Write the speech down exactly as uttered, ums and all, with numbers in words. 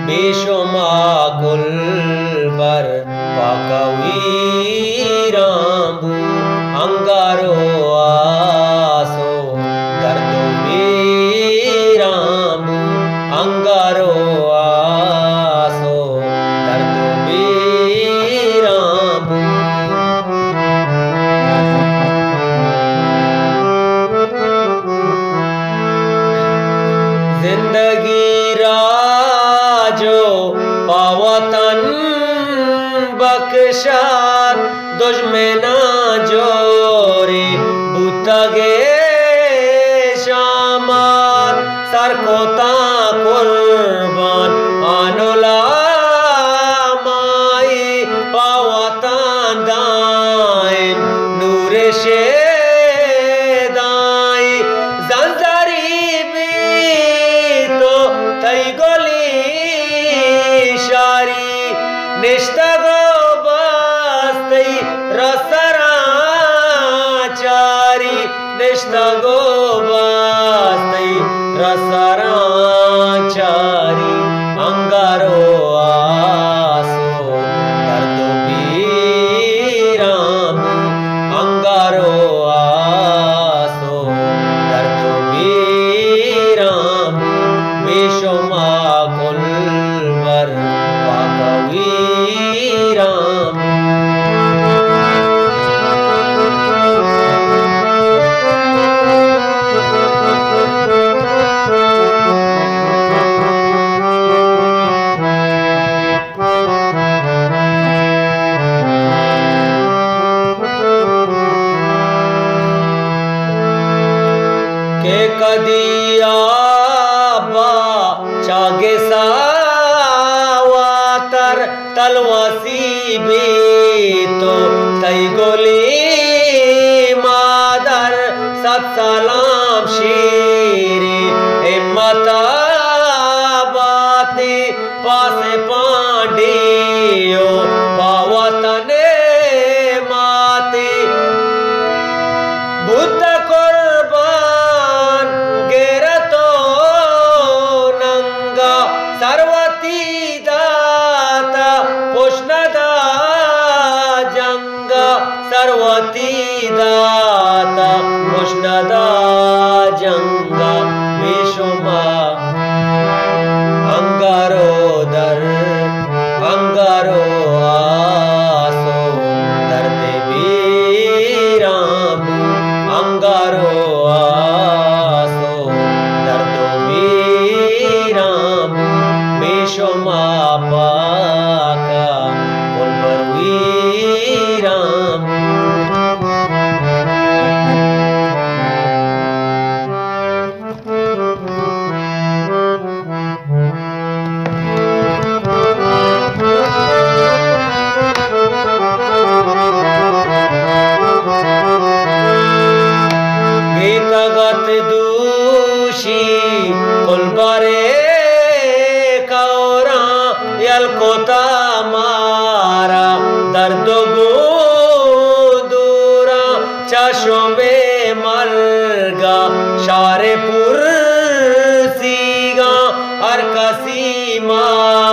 बेशुमाकुल बर pakawiramu angaro aso dardo biramu angaro aso dardo biramu zindagi राजो पावतन बख्शात दुश्मना जोरे बुतगे शामात सरकोता कुर्बान आनुला माई पावतन दाइन नूरे शे दाई जंजारी भी तो तई निष्ठगो बस्ती रसराचारी निष्ठगो बस्ती रसराचारी अंगारो आसो दर्दो बीराम अंगारो आसो दर्दो बीराम बेशुमाकुल बर pakawiramu ke kadiya ba chage sa तलवासी भी तो तई गोली मादर सत सलाम शेरे हिम्मता बाते पासे पांडियो पावतने माते बुद्ध कुर्बान गेरतो नंगा सर्वती पोषणदा जंगा सर्वती दाता पोषणदा जंगा बेशुमा अंगारो दर अंगारो आसो दर्दे बीराम अंगारो आसो दर्दो बीराम बेशुमा गत दूषी कुलबरे कौरा यलकोता मारा दर्द दूरा चशो में मलगा शारे पुर सीगा हर कसी मारा